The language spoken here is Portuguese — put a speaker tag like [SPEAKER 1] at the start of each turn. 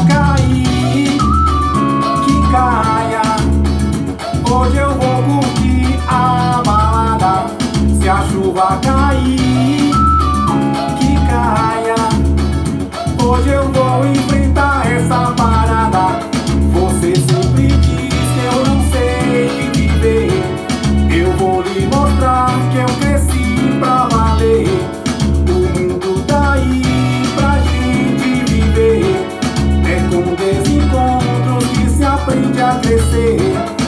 [SPEAKER 1] cair, que caia. Hoje eu vou curtir a balada. Se a chuva cair, que caia. Hoje eu vou enfrentar essa parada. Você sempre diz que eu não sei viver. Eu vou lhe mostrar que eu cresci pra valer. O mundo tá aí pra gente viver. É com desencontros que se aprende a crescer.